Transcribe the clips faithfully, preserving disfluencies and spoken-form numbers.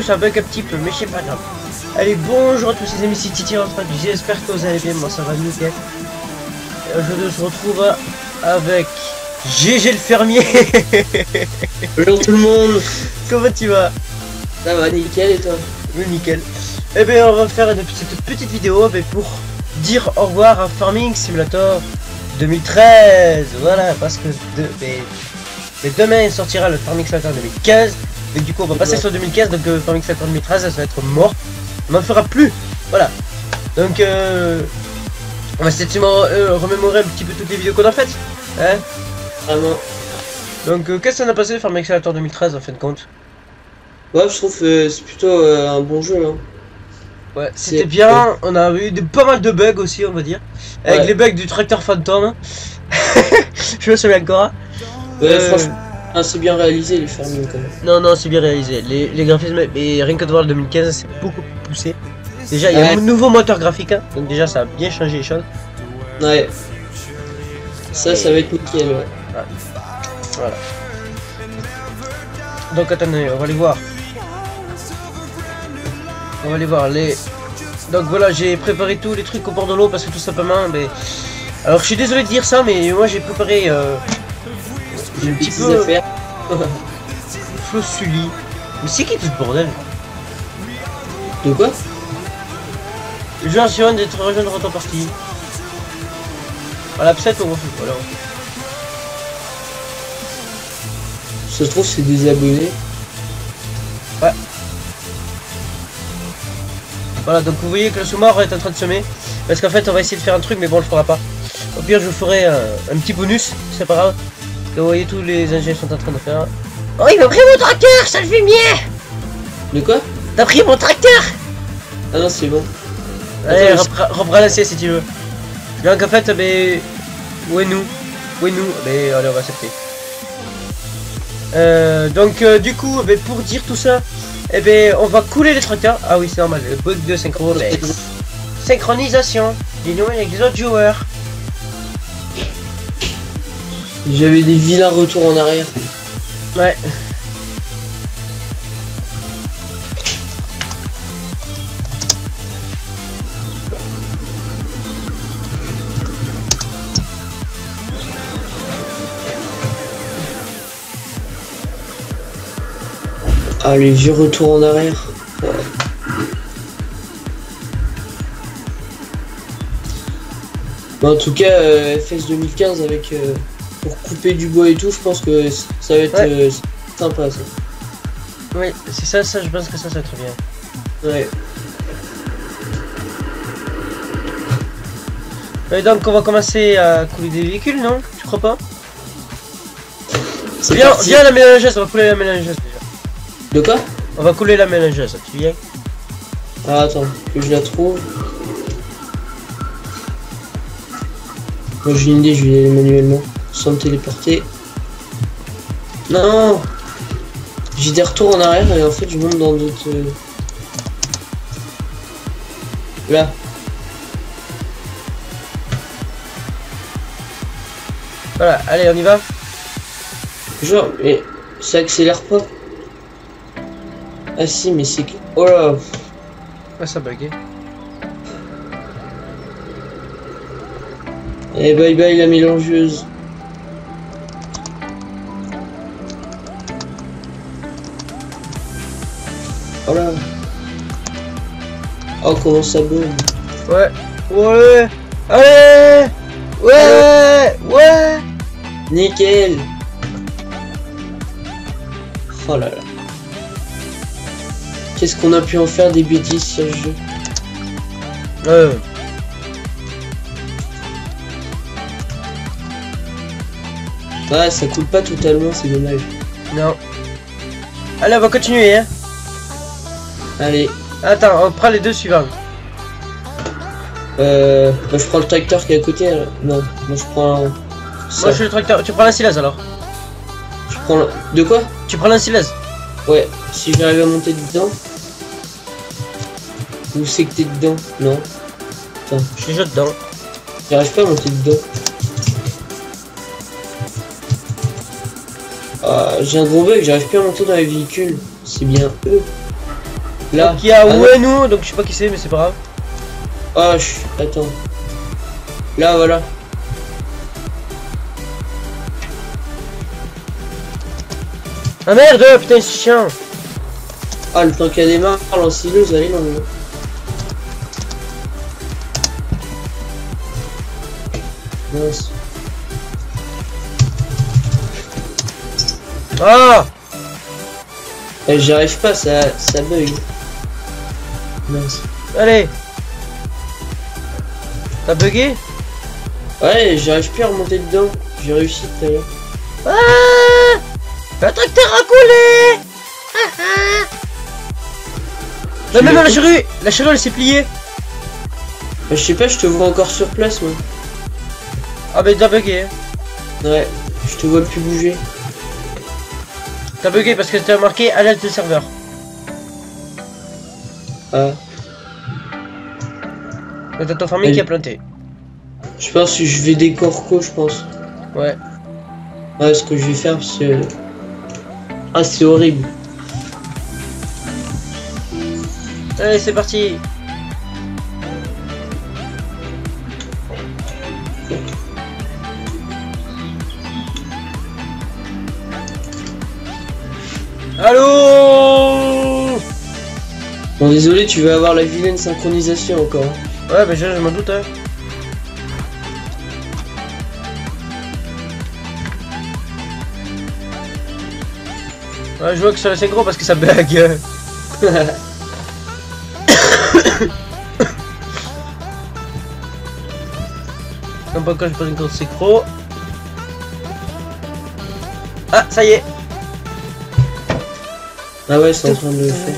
ça bug un petit peu, mais c'est pas grave. Allez, bonjour à tous les amis, c'est Titi en train de dire, j'espère que vous allez bien, moi ça va nickel. Aujourd'hui on se retrouve avec G G le fermier. Bonjour tout le monde. Comment tu vas? Ça va nickel et toi? Oui, nickel. Et bien on va faire une petite, petite vidéo mais pour dire au revoir à Farming Simulator deux mille treize. Voilà, parce que de, mais, mais demain il sortira le Farming Simulator deux mille quinze. Et du coup on va passer sur deux mille quinze, donc le Farming Simulator deux mille treize ça va être mort. On n'en fera plus. Voilà. Donc euh, on va essayer de euh, remémorer un petit peu toutes les vidéos qu'on a faites. Hein? Vraiment. Donc euh, qu'est-ce qu'on a passé Farming Simulator deux mille treize en fin de compte? Ouais, je trouve que c'est plutôt euh, un bon jeu là. Ouais, c'était bien, on a eu de, pas mal de bugs aussi on va dire. Avec ouais. les bugs du tracteur fantôme. Je me souviens encore. Ouais, euh... franchement, ah, c'est bien réalisé les farming quand même. Non, non, c'est bien réalisé. Les, les graphismes, mais rien que de voir le deux mille quinze, c'est beaucoup poussé. Déjà, il y a ouais. un nouveau moteur graphique, hein, donc déjà ça a bien changé les choses. Ouais. Ça, ça va être nickel, ouais. ouais. Voilà. Donc attendez, on va aller voir. On va aller voir les... Donc voilà, j'ai préparé tous les trucs au bord de l'eau parce que tout simplement, mais... Alors je suis désolé de dire ça, mais moi j'ai préparé... Euh... J'ai un petit peu... affaires. Flo Sully. Mais c'est qui tout ce bordel? De quoi? Genre je viens d'être rejoindre en partie. Voilà, peut-être on va foutre, voilà. Ça se trouve c'est des abonnés. Ouais. Voilà, donc vous voyez que le sous-mort est en train de semer. Parce qu'en fait on va essayer de faire un truc mais bon on le fera pas. Au pire je vous ferai un, un petit bonus, c'est pas grave. Vous voyez tous les ingénieurs sont en train de faire. Oh il m'a pris mon tracteur, ça le fait mieux. De quoi? T'as pris mon tracteur? Ah non c'est bon. Allez, reprends la C si tu veux. Donc en fait mais... Où est nous? Où est nous? Mais allez on va accepter. Euh, donc euh, du coup bah, pour dire tout ça, eh ben on va couler les tracteurs. Ah oui c'est normal, le bug de synchro. Synchronisation. Dis-nous avec les autres joueurs. J'avais des vilains retours en arrière. Ouais. Ah les vieux retours en arrière. Ouais. Mais en tout cas euh, F S deux mille quinze avec euh, pour couper du bois et tout, je pense que ça va être ouais. euh, sympa ça. Oui c'est ça, ça je pense que ça ça va être bien. Ouais. Et donc on va commencer à couler des véhicules, non? Tu crois pas? Viens, viens la mélangeuse, on va couler la mélangeuse déjà. De quoi? On va couler la mélangeuse, tu viens? Ah attends, que je la trouve. Moi j'ai une idée, je vais y aller manuellement, sans me téléporter. Non, j'ai des retours en arrière et en fait je monte dans d'autres... Là. Voilà, allez on y va. Genre, mais ça accélère pas. Ah si, mais c'est que... Oh là. Ah ça buguait. Et bye bye la mélangeuse. Oh là. Oh comment ça bug. Ouais. Ouais. Allez. Ouais. Ouais. Nickel. Oh là là. Qu'est-ce qu'on a pu en faire des bêtises sur le jeu. Euh. Ouais, ça coule pas totalement, c'est dommage. Non. Allez, on va continuer, hein. Allez. Attends, on prend les deux suivants. Euh... Bah, je prends le tracteur qui est à côté, alors. Non, moi je prends... Ça. Moi je suis le tracteur, tu prends la sileuse alors. Je prends le... De quoi? Tu prends la sileuse. Ouais, si j'arrive à monter dedans. Où c'est que t'es dedans? Non. Attends. Je suis déjà dedans. J'arrive pas à monter dedans. Ah, j'ai un gros bug, j'arrive plus à monter dans les véhicules. C'est bien eux. Là. Donc il y a Ah, non. Ueno, donc je sais pas qui c'est, mais c'est pas grave. Ah, je... attends. Là, voilà. Ah merde, putain, c'est chiant. Ah, le temps qu'elle démarre, l'ensileuse, elle est longue. Mince. Ah, Eh, J'y arrive pas, ça, ça bug. Mince. allez. T'as bugué? Ouais, j'arrive plus à remonter dedans. J'ai réussi tout à l'heure. Ah, le tracteur a coulé. Ah, ah. Non, mais non, la charrue, la charrue elle s'est pliée. Bah, je sais pas, je te vois encore sur place, moi. Ah, mais t'as bugué. Hein. Ouais, je te vois plus bouger. T'as bugué parce que t'as marqué alerte de serveur. Ah, Mais t'as ton farming Et- qui a planté. je pense que je vais des corcos, je pense. Ouais. Ouais, ce que je vais faire, parce que... Ah, c'est horrible. Allez, c'est parti. Allô. Bon, désolé, tu vas avoir la vilaine synchronisation encore. Ouais, bah je, je m'en doute. Hein. Ouais, je vois que ça c'est gros parce que ça bug. Non, pas quand je prends une grosse synchro. Ah, ça y est. Ah ouais, c'est en train de le faire.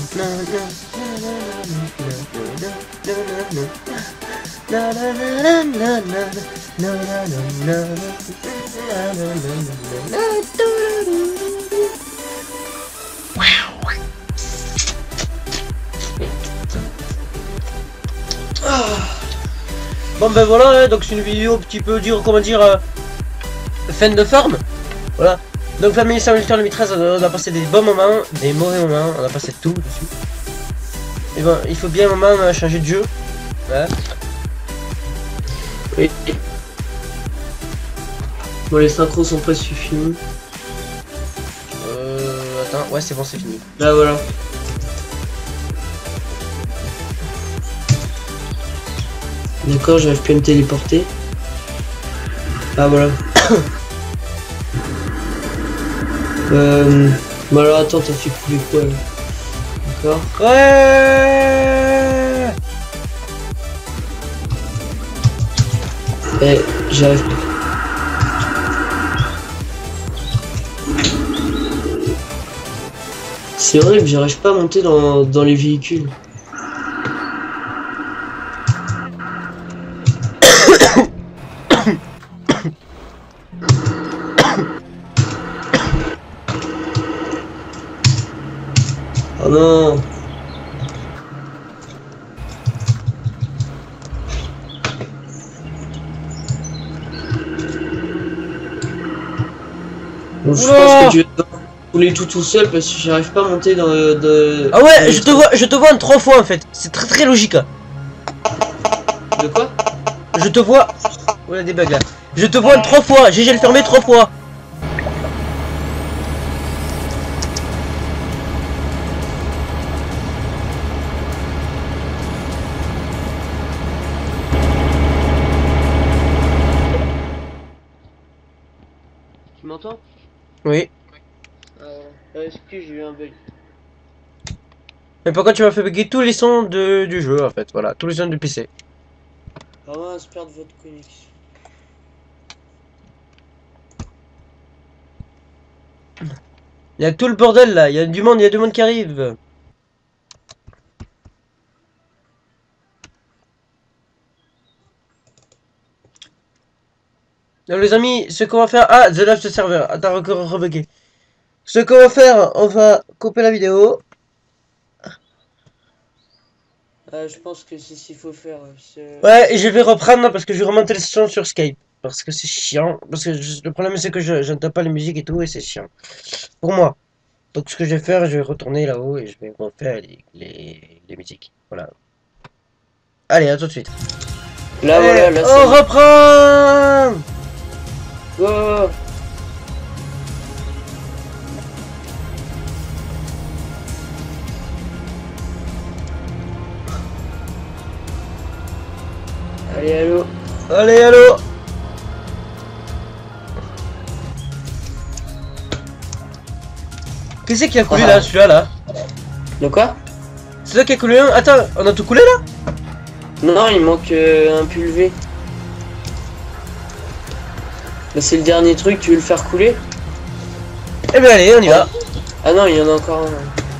Bon ben voilà, hein, donc c'est une vidéo un petit peu dire, comment dire, euh, fin de forme. Voilà. Donc Family Simulator deux mille treize, on a passé des bons moments, des mauvais moments, on a passé tout dessus. Et bon, il faut bien un moment euh, changer de jeu. Voilà. Oui. Bon, les synchros sont presque finis. Euh, attends, ouais c'est bon, c'est fini. Là, voilà. D'accord, j'arrive plus à me téléporter. Ah, voilà. euh... Bon alors, attends, t'as fait couler quoi, là? D'accord. Ouais. Eh, j'arrive pas. C'est horrible, j'arrive pas à monter dans, dans les véhicules. Oh non. Bon, je Oula. pense que tu vas couler tout tout seul parce que j'arrive pas à monter dans le... De... Ah ouais, dans je le te vois, je te vois en trois fois en fait. C'est très très logique. Hein. De quoi? Je te vois. Oh, il y a des bugs là. Je te vois en trois fois. G G le fermé trois fois. Tu m'entends? Oui. Euh, excuse, j'ai eu un bug. Mais pourquoi tu m'as fait bugger tous les sons de, du jeu en fait, voilà, tous les sons du P C. Ah ouais, je perds votre connexion. Il y a tout le bordel là, il y a du monde, il y a du monde qui arrive. Donc les amis, ce qu'on va faire... Ah, The Last Server, attends, encore rebugué. Ce qu'on va faire, on va couper la vidéo. Ah, je pense que c'est ce qu'il faut faire. Ouais, et je vais reprendre parce que je vais remonter le son sur Skype. Parce que c'est chiant. Parce que je- le problème c'est que je j'entends pas les musiques et tout et c'est chiant. Pour moi. Donc ce que je vais faire, je vais retourner là-haut et je vais refaire les, les, les musiques. Voilà. Allez, à tout de suite. Là, Allez, voilà, là, on c'est... reprend. Go. Allez, allô. Allez, allô. Qu'est-ce qui a coulé Ah. là, celui-là là? De quoi? C'est ça qui a coulé un? Attends, on a tout coulé là? Non, il manque euh, un pulvé. Bah, c'est le dernier truc, tu veux le faire couler? Eh bien allez, on y va. Ah non, il y en a encore un.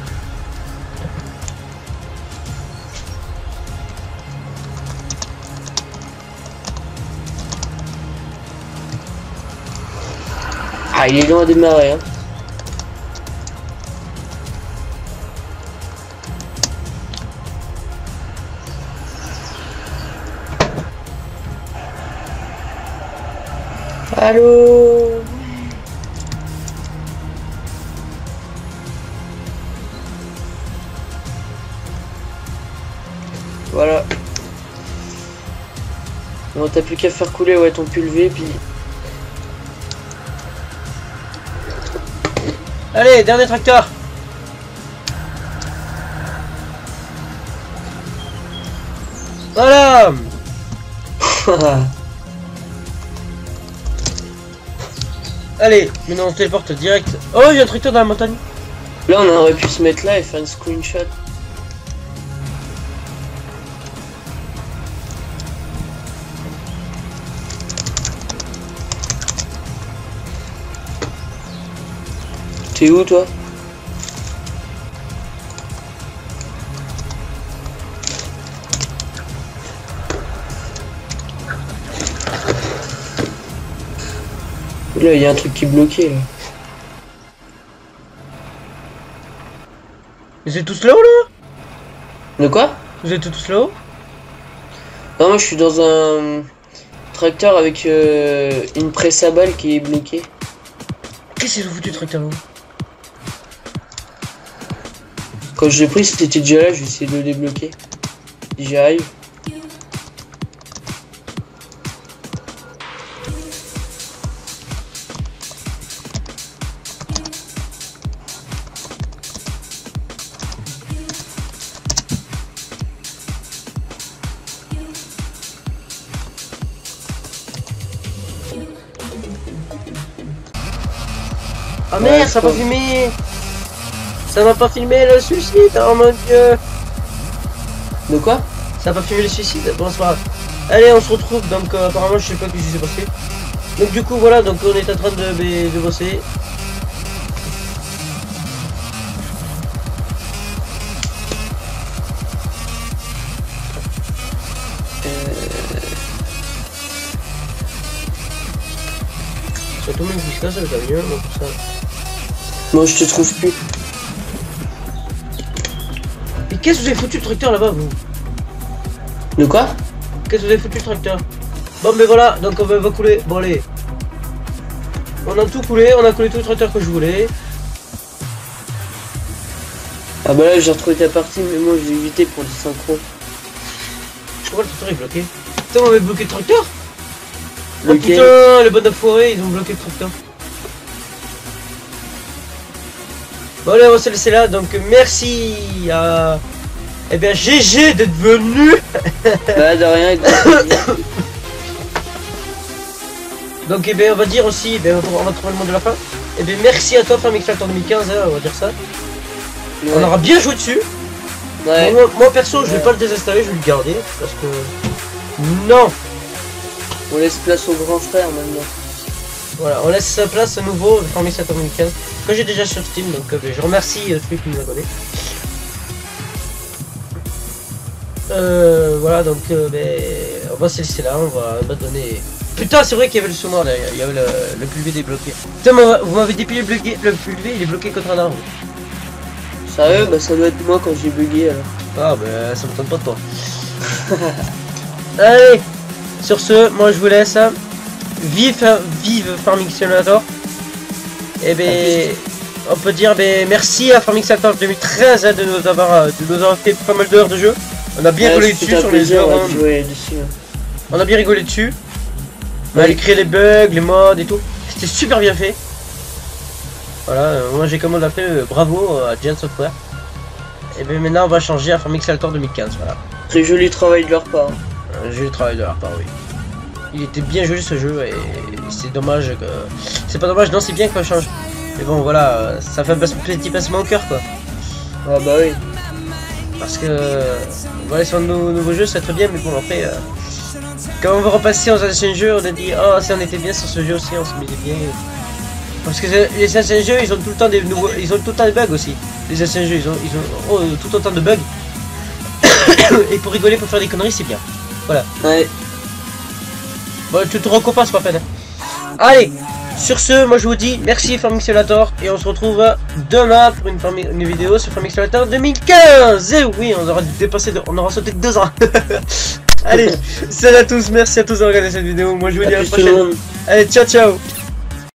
Ah, il est long à démarrer, hein. Allô? Voilà. Bon, t'as plus qu'à faire couler ouais ton pulvé puis. Allez, dernier tracteur. Voilà. Allez, maintenant on se téléporte direct. Oh, il y a un tracteur dans la montagne. Là on aurait pu se mettre là et faire une screenshot. T'es où toi? Là il y a un truc qui est bloqué là. Vous êtes tous là-haut là? De quoi? Vous êtes tous là-haut? Non, moi je suis dans un tracteur avec euh, une presse à balles qui est bloquée. Qu'est-ce que c'est foutu le tracteur là-haut? Quand je l'ai pris c'était déjà là, je vais essayer de le débloquer. J'y arrive. Ah Ouais, merde, ça je m'a pas crois. filmé. Ça m'a pas filmé le suicide, oh mon dieu. De quoi? Ça m'a pas filmé le suicide, bon c'est pas grave. Allez, on se retrouve, donc euh, apparemment je sais pas ce qui s'est passé. Donc du coup voilà, donc on est en train de, de, de bosser. Surtout même jusqu'à ça, le camion, donc tout ça. Moi je te trouve plus. Et qu'est-ce que vous avez foutu le tracteur là-bas, vous? De quoi? Qu'est-ce que vous avez foutu le tracteur? Bon, mais voilà, donc on va, va couler. Bon, allez. On a tout coulé, on a coulé tout le tracteur que je voulais. Ah bah là j'ai retrouvé ta partie mais moi j'ai évité pour le synchro. Pourquoi le tracteur est bloqué? Putain, on avait bloqué le tracteur? Oh Lequel? putain, les bonnes enfoirés, ils ont bloqué le tracteur. Bon, allez, on va se laisser là, donc merci à. Eh bien, G G d'être venu. Bah de rien. Et de... Donc, eh bien, on va dire aussi, eh bien, on va trouver le mot de la fin. Eh bien, merci à toi, Farmixlator deux mille quinze, hein, on va dire ça. Ouais. On aura bien joué dessus. Ouais. Moi, moi, perso, je vais Ouais. pas le désinstaller, je vais le garder. Parce que. Non! On laisse place au grand frère maintenant. Voilà, on laisse sa place à nouveau de Farmixlator deux mille quinze. Que j'ai déjà sur Steam, donc euh, je remercie euh, celui qui nous a abonné. Euh, voilà, donc euh, ben, on va se laisser là, on va abandonner. Putain, c'est vrai qu'il y avait le sonore derrière, il y avait le, le pulvé débloqué. Putain, mais vous m'avez dépilé le, bloqué, le pulvé, il est bloqué contre un arbre. Sérieux? Bah ça doit être moi quand j'ai bugué alors. Ah, ben ça me tente pas de toi. Allez, sur ce, moi je vous laisse. Vive, vive Farming Simulator. Et ben, on peut dire ben, merci à Farming Simulator deux mille treize hein, de, nous avoir, euh, de nous avoir fait pas mal d'heures de jeu. On a bien Ouais, rigolé c'était dessus un sur les plaisir, heures. ouais, hein. de jouer dessus, hein. On a bien rigolé dessus. On a Ouais. créé les bugs, les mods et tout. C'était super bien fait. Voilà, euh, moi j'ai comme on l'appelle euh, bravo à Giant Software. Et bien maintenant on va changer à Farming Simulator deux mille quinze. Voilà. Très joli travail de leur part. Un jeu de travail de leur part, oui. Il était bien joli ce jeu et c'est dommage que. C'est pas dommage, non, c'est bien qu'on change. Mais bon, voilà, ça fait un petit pincement au cœur quoi. Ah bah oui. Parce que. Voilà, sur nos nouveaux jeux, c'est très bien, mais bon, après. Euh, quand on va repasser aux anciens jeux, on a dit, oh, ça on était bien sur ce jeu aussi, on se mettait bien. Parce que les anciens jeux, ils ont tout le temps des nouveaux. Ils ont tout le temps des bugs aussi. Les anciens jeux, ils ont, ils ont oh, tout autant de bugs. Et pour rigoler, pour faire des conneries, c'est bien. Voilà. Ouais. Bon, tu te recompenses, pas peine. Allez, sur ce, moi je vous dis merci Farming Simulator et on se retrouve demain pour une, farming, une vidéo sur Farming Simulator deux mille quinze. Et oui, on aura dépassé, de, on aura sauté de deux ans. Allez, salut à tous, merci à tous d'avoir regardé cette vidéo. Moi je vous dis à la prochaine. Allez, ciao ciao.